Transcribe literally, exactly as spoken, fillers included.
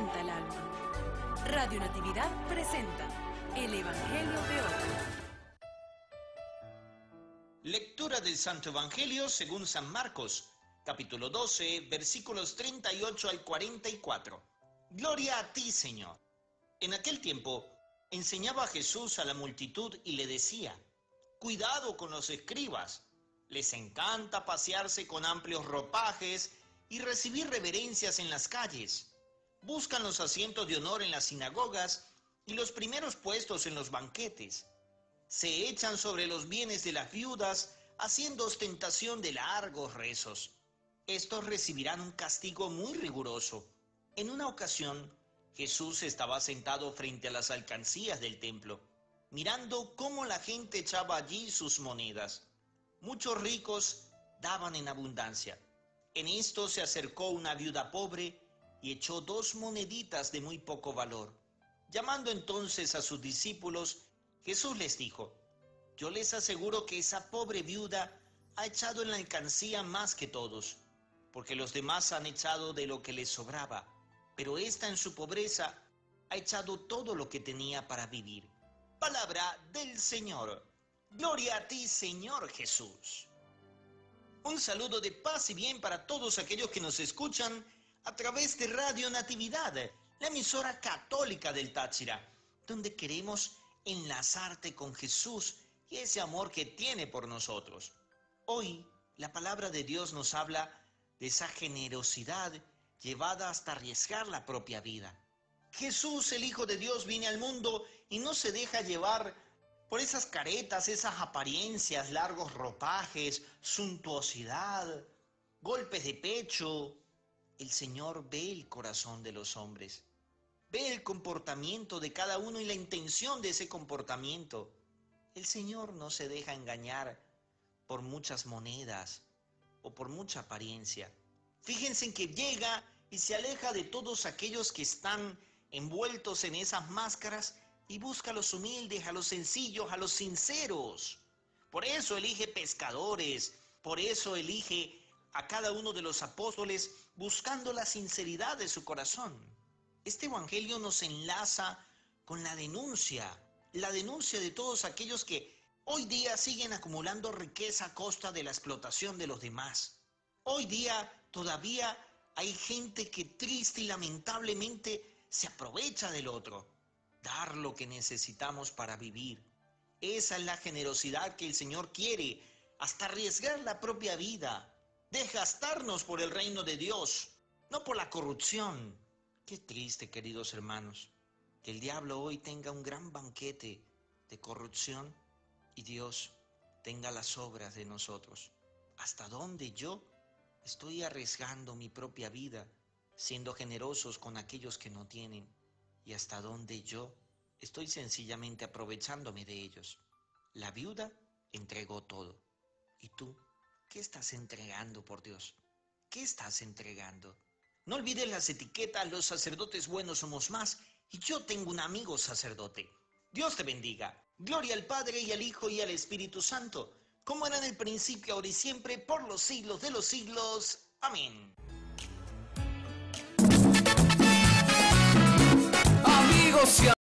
alimenta el alma. Radio Natividad presenta el Evangelio de hoy. Lectura del Santo Evangelio según San Marcos, capítulo doce, versículos treinta y ocho al cuarenta y cuatro. Gloria a ti, Señor. En aquel tiempo enseñaba Jesús a la multitud y le decía: cuidado con los escribas, les encanta pasearse con amplios ropajes y recibir reverencias en las calles. Buscan los asientos de honor en las sinagogas y los primeros puestos en los banquetes. Se echan sobre los bienes de las viudas, haciendo ostentación de largos rezos. Estos recibirán un castigo muy riguroso. En una ocasión, Jesús estaba sentado frente a las alcancías del templo, mirando cómo la gente echaba allí sus monedas. Muchos ricos daban en abundancia. En esto se acercó una viuda pobre y echó dos moneditas de muy poco valor. Llamando entonces a sus discípulos, Jesús les dijo: yo les aseguro que esa pobre viuda ha echado en la alcancía más que todos, porque los demás han echado de lo que les sobraba, pero ésta en su pobreza ha echado todo lo que tenía para vivir. Palabra del Señor. Gloria a ti, Señor Jesús. Un saludo de paz y bien para todos aquellos que nos escuchan a través de Radio Natividad, la emisora católica del Táchira, donde queremos enlazarte con Jesús y ese amor que tiene por nosotros. Hoy la palabra de Dios nos habla de esa generosidad llevada hasta arriesgar la propia vida. Jesús, el Hijo de Dios, viene al mundo y no se deja llevar por esas caretas, esas apariencias, largos ropajes, suntuosidad, golpes de pecho. El Señor ve el corazón de los hombres, ve el comportamiento de cada uno y la intención de ese comportamiento. El Señor no se deja engañar por muchas monedas o por mucha apariencia. Fíjense en que llega y se aleja de todos aquellos que están envueltos en esas máscaras y busca a los humildes, a los sencillos, a los sinceros. Por eso elige pescadores, por eso elige a cada uno de los apóstoles buscando la sinceridad de su corazón. Este evangelio nos enlaza con la denuncia, la denuncia de todos aquellos que hoy día siguen acumulando riqueza a costa de la explotación de los demás. Hoy día todavía hay gente que triste y lamentablemente se aprovecha del otro. Dar lo que necesitamos para vivir. Esa es la generosidad que el Señor quiere, hasta arriesgar la propia vida, desgastarnos por el reino de Dios, no por la corrupción. Qué triste, queridos hermanos, que el diablo hoy tenga un gran banquete de corrupción y Dios tenga las obras de nosotros. ¿Hasta dónde yo estoy arriesgando mi propia vida, siendo generosos con aquellos que no tienen? ¿Y hasta dónde yo estoy sencillamente aprovechándome de ellos? La viuda entregó todo. ¿Y tú qué estás entregando, por Dios? ¿Qué estás entregando? No olvides las etiquetas: los sacerdotes buenos somos más, y yo tengo un amigo sacerdote. Dios te bendiga. Gloria al Padre, y al Hijo, y al Espíritu Santo, como era en el principio, ahora y siempre, por los siglos de los siglos. Amén. Amigos y